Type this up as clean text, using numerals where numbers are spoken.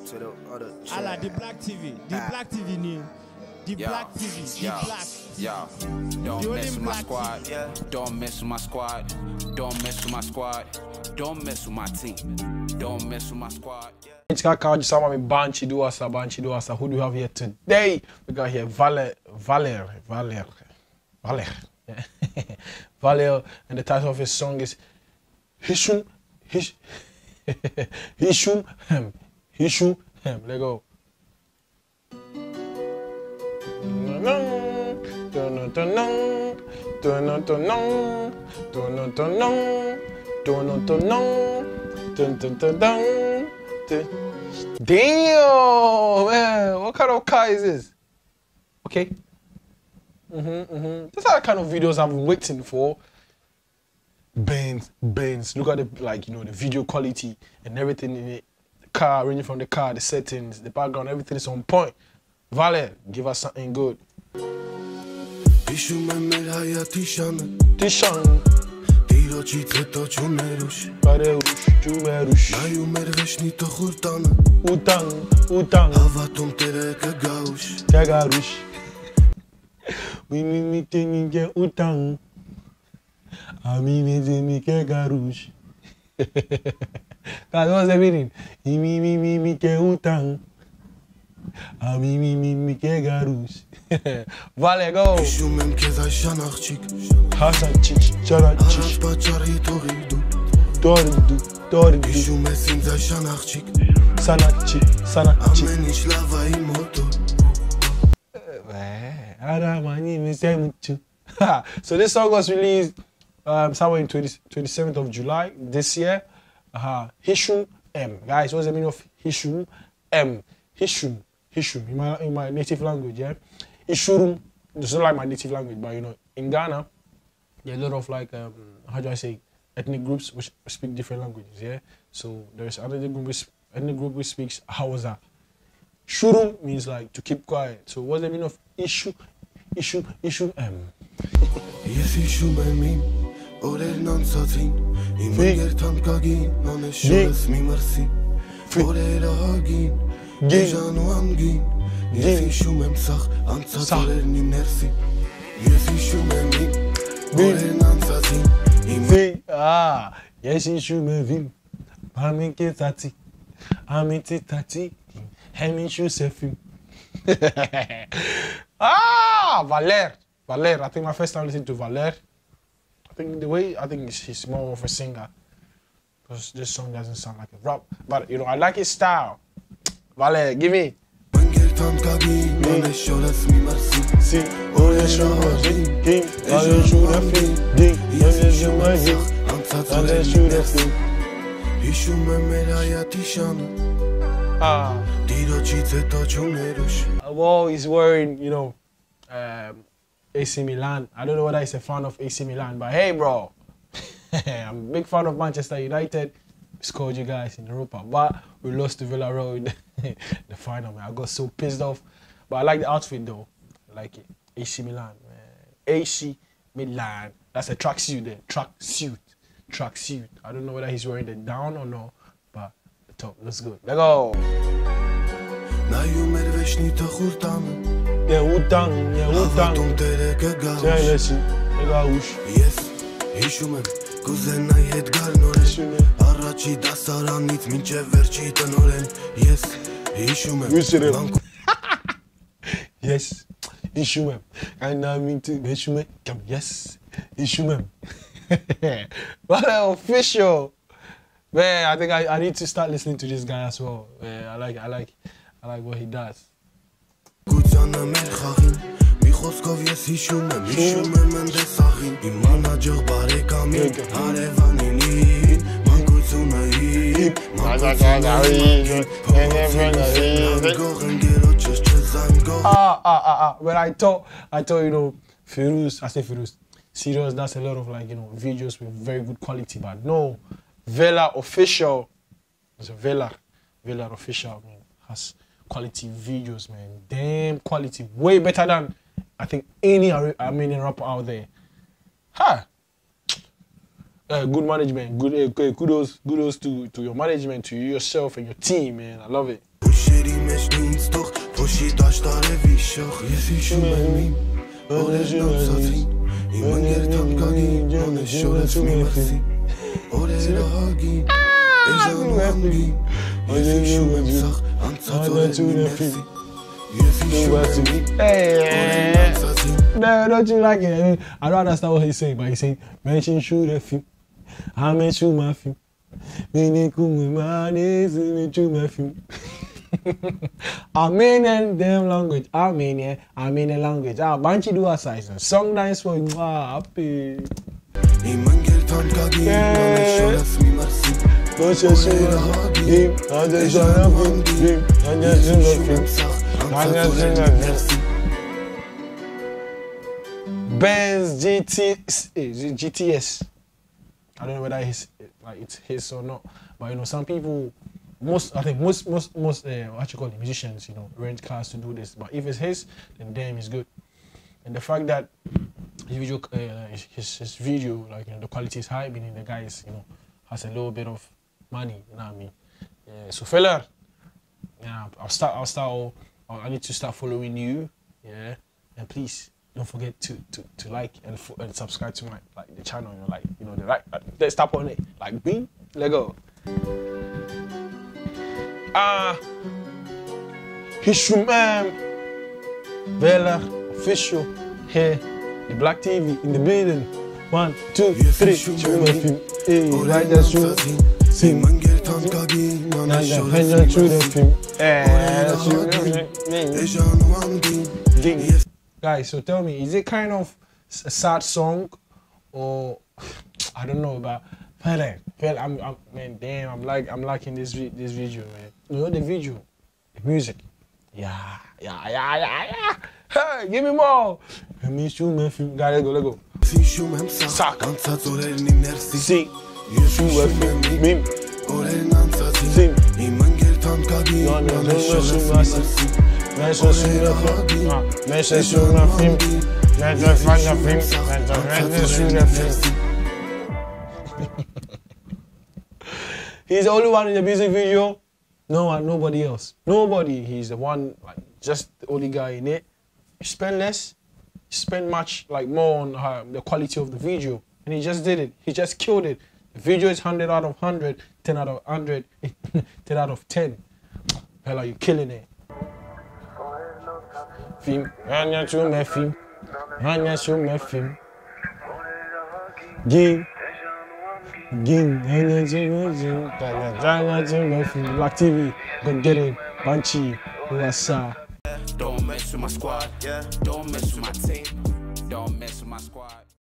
to the other chair. Allah, the Black TV. The Black TV new. The Black TV. The Black. Yo, don't mess with my squad. Don't mess with my squad. Don't mess with my squad. Don't mess with my team. Don't mess with my squad. It's got Banshee Duasa. Who do we have here today? We got here Valer. Valer, and the title of his song is Hishum Hem. Let go. Damn, man, what kind of car is this? Okay. These are the kind of videos I've been waiting for. Benz. Look at the, like, you know, the video quality and everything in it. The car, ranging from the car, the settings, the background, everything is on point. Valer, give us something good. Tishan. Tirochit to chumerush. Chumerush. Nayu merveshni to khurtana. Utang. Havatum tere kagarush. Mi teni ke utang. Ami me teni ke garush. Guys, what's the meaning? Mi ke utang. Ami ke garush. Valer, go. Ishumem ke zashanachik. Hasanchik, Chanachik. Arapachari Toridu. Ishumesim zashanachik. Sanachik. Amenish lava imoto. So this song was released somewhere in 27th of July this year. Hishum M. Guys, what's the meaning of Hishum M? Hishum in my native language, yeah. Ishurum, it's not like my native language, but you know, in Ghana, there are a lot of like how do I say, ethnic groups which speak different languages, yeah. So there's another ethnic group which speaks Hausa. Shurum means like to keep quiet. So what's the meaning of issue M? Yes, issue me. Orel non satin. Imager tam kagin. Non shows me mercy. Orel agin. Gejano amgin. Yes, issue me sach. Ansat orel ni merci. Yes, issue me. Orel non satin. Yes, issue me vim. Pamike tati. Amiti tati. Heminshu Sefim. Valer. I think my first time listening to Valer. I think he's more of a singer. Because this song doesn't sound like a rap. But you know, I like his style. Valer, give me. Well, he's wearing, you know, AC Milan. I don't know whether he's a fan of AC Milan, but hey, bro, I'm a big fan of Manchester United. We scored you guys in Europa, but we lost to Villarreal in the final, man. I got so pissed off. But I like the outfit, though. I like it. AC Milan, man. AC Milan. That's a tracksuit there. Tracksuit. I don't know whether he's wearing the down or no, but the top looks good. Let's go. Utang. Yes, Hishumem, Kuzena Edgar Noresh, Arachi Dasaranit, Minche Verchi Tanoren. Yes, Hishumem. Yes, Hishumem. And I mean to Hishumem. Come, yes, Hishumem. What an official. Man, I think I need to start listening to this guy as well. Man, I like what he does. Խոսքով ես հիշում եմ դեսախին Իմ մանաջող բարեկամին հարևանին Մանկությունը իմ մանկությունն When I thought, you know, Firuz, serious, that's a lot of like, you know, videos with very good quality, but no, Vela Official, it's a Vela Official, man, has quality videos, man, damn quality, way better than I think any Armenian rapper out there. Good management, kudos to your management, to yourself and your team, man. I love it. Usheri mesh toch, poshi dashtar vishach. Yesi shumemim, ore namsatin. Iman gertam kagin, one shoras mi marsi. Ore rahagin, ejanu amgin. Yesi shumemsach, ansat ore mi mersi. Hey, no, don't you like it? I don't understand what he's saying, but he's saying, mention shoot a film. I mention my film. Armenian damn language. Armenian language. Ah, banchi do a size. Song dance for happy. Benz GTS. I don't know whether it's his or not, but you know, some people, most what you call it, musicians, you know, rent cars to do this. But if it's his, then damn, it's good. And the fact that his video, like, you know, the quality is high, meaning the guy is, you know, has a little bit of money. You know what I mean? Yeah. So fella, yeah, I need to start following you. Yeah, and please don't forget to like and subscribe to my the channel. You know, let's tap on it. Like, beam, let go. Hishum Vela official here, the Black TV in the building. 1, 2, 3. Hey, right there, sing. Guys, so tell me, is it kind of a sad song, or I don't know, but man, damn, I'm liking this video, man. You know the video, the music, yeah. Hey, give me more. Let me shoot my film. Guys, let go. Sac. Sing. Mim. Sing. He's the only one in the music video. No one, nobody else. Nobody. He's the one, like, just the only guy in it. You spend less, you spend much, like, more on the quality of the video. And he just did it. He just killed it. The video is 100 out of 100, 10 out of 100, 10 out of 10. Hell, are you killing it? Film. Black TV, go get it. Banchi, Wasa. Don't mess with my squad, yeah. Don't mess with my team. Don't mess with my squad.